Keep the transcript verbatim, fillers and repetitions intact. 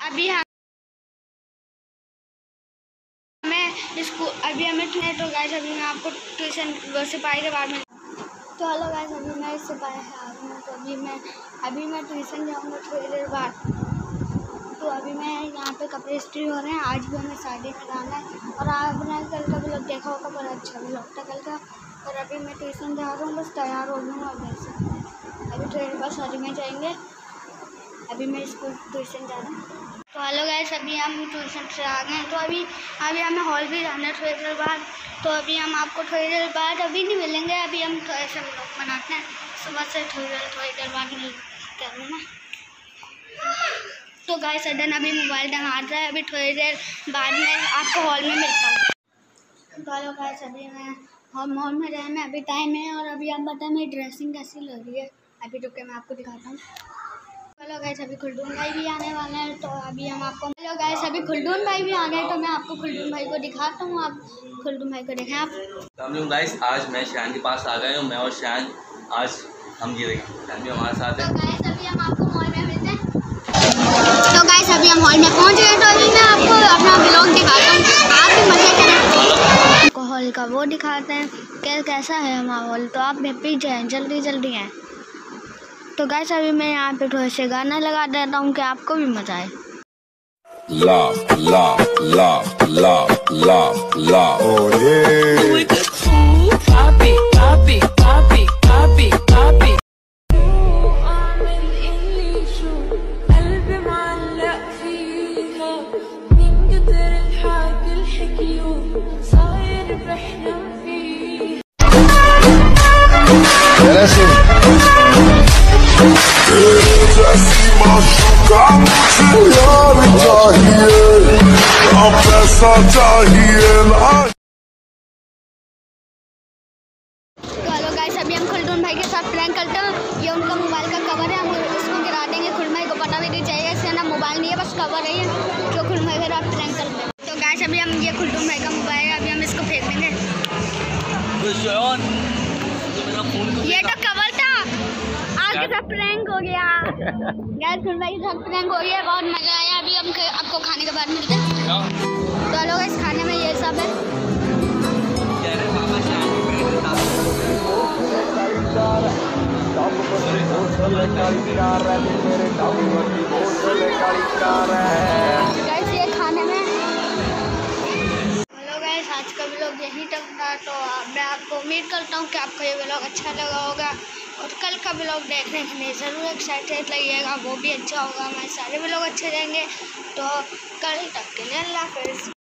अभी हमें स्कूल अभी हमें तो गाइस अभी मैं आपको ट्यूशन सिपाही के बारे में तो हेलो गाइस, अभी मैं सिपाही आ रही हूँ। तो अभी मैं अभी मैं ट्यूशन जाऊँगा थोड़ी देर बाद। तो अभी मैं यहाँ पे कपड़े इस्त्री हो रहे हैं। आज भी हमें शादी में जाना है और आपने कल का ब्लॉग देखा होगा, बड़ा अच्छा ब्लॉग था कल का। और अभी मैं ट्यूशन जा रहा हूँ, बस तैयार हो जाऊँगा और देख सकते हैं अभी थोड़ी देर बाद शादी में जाएंगे। अभी मैं स्कूल ट्यूशन जा रहा हूँ। तो हेलो गाइस, अभी हम ट्यूशन से आ गए हैं। तो अभी अभी हमें हॉल भी जाना है थोड़ी देर बाद। तो अभी हम आपको थोड़ी देर बाद अभी नहीं मिलेंगे। अभी हम थोड़े से ब्लॉग बनाते हैं, सुबह से थोड़ी देर थोड़ी देर बाद मिल कर लेना। तो गाइस सडन अभी मोबाइल टंगा रहा है। अभी थोड़ी देर बाद में आपको हॉल में मिलता हूँ। तो हेलो गाइस, अभी मैं हम हॉल में रहे में अभी टाइम है। और अभी आप बताएं मेरी ड्रेसिंग कैसी लग रही है। अभी रुक के मैं आपको दिखाता हूँ। हेलो गाइस, अभी खुलदून भाई भी आने वाले हैं। तो अभी हम आपको हेलो गाइस अभी खुलदून भाई भी आ गए। तो मैं आपको खुलदून भाई को दिखाता हूँ, आप खुलदून भाई को देखें आप। तो गाइस आज मैं शान के पास आ गए हूँ। मैं और शान आज हम ये शान भी हमारे साथ है। तो गाइस अभी हम आपको मॉल में मिलते हैं। तो गाइस अभी हम हॉल में पहुँच गए। तो अभी मैं आपको अपना ब्लॉग दिखाता हूँ, आप भी मजे करें। आपको हॉल का वो दिखाते हैं क्या कैसा है हमारा हॉल। तो आप पीछे हैं, जल्दी जल्दी हैं। तो गाइस अभी मैं यहाँ पे थोड़े से गाना लगा देता हूँ कि आपको भी मजा आए। Love, love, love, love, love, love. Oh yeah. With the cool, copy, copy, copy, copy, copy. أعمل اللي شو قلبي معلق فيها من كتر الحق الحكيو صاير بحلم فيه. Hello guys, अभी हम खुलदून भाई के साथ प्रैंक करते हैं। ये उनका मोबाइल का कवर है, हम इसको गिरा देंगे। खुलदून भाई को पता भी नहीं चाहिए इससे ना मोबाइल नहीं है, बस कवर है ये जो खुलदून भाई के साथ प्रैंक करते हैं। तो गाइस अभी हम ये खुलदून भाई का मोबाइल है, अभी हम इसको फेंक देंगे। ये तो कवर था, आपके साथ प्रैंक हो गया। गाइस खुलदून भाई के साथ प्रैंक हो गया, बहुत मजा आया। अभी हम आपको खाने के बाद मिलते हैं। तो हेलो गाइस, खाने में ये सब है। गाइस ये खाने में हेलो गाइस, आज का व्लॉग यही तक था। तो मैं आपको उम्मीद करता हूँ कि आपको ये व्लॉग अच्छा लगा होगा और कल का व्लॉग देखने के लिए ज़रूर एक्साइटेड लगिएगा, वो भी अच्छा होगा। हमारे सारे व्लॉग अच्छे रहेंगे। तो कल तक के लिए अल्लाह हाफ़िज़।